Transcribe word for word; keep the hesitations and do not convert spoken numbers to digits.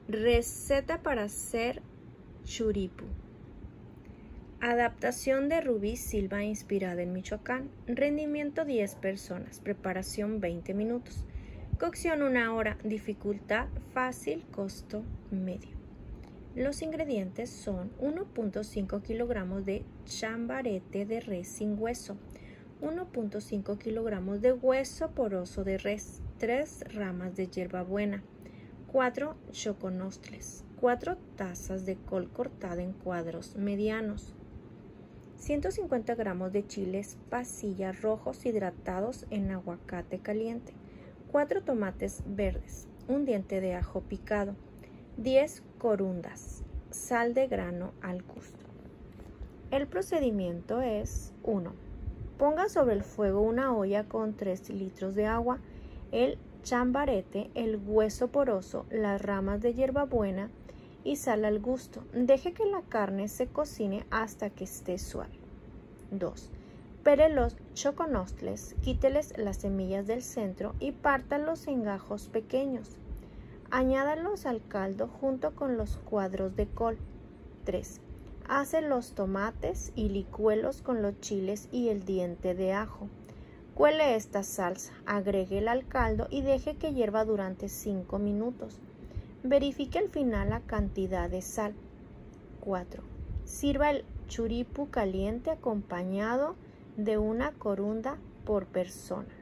Receta para hacer churipu. Adaptación de Rubí Silva inspirada en Michoacán. Rendimiento diez personas. Preparación veinte minutos. Cocción una hora. Dificultad fácil. Costo medio. Los ingredientes son uno punto cinco kilogramos de chambarete de res sin hueso, uno punto cinco kilogramos de hueso poroso de res, tres ramas de hierbabuena, cuatro choconostles, cuatro tazas de col cortada en cuadros medianos, ciento cincuenta gramos de chiles pasilla rojos hidratados en aguacate caliente, cuatro tomates verdes, un diente de ajo picado, diez corundas, sal de grano al gusto. El procedimiento es uno. Ponga sobre el fuego una olla con tres litros de agua, el chambarete, el hueso poroso, las ramas de hierbabuena y sal al gusto. Deje que la carne se cocine hasta que esté suave. dos. Pele los choconostles, quíteles las semillas del centro y pártalos en gajos pequeños. Añádalos al caldo junto con los cuadros de col. tres. Hace los tomates y licúelos con los chiles y el diente de ajo. Cuele esta salsa, agréguela al caldo y deje que hierva durante cinco minutos. Verifique al final la cantidad de sal. cuatro. Sirva el churipu caliente acompañado de una corunda por persona.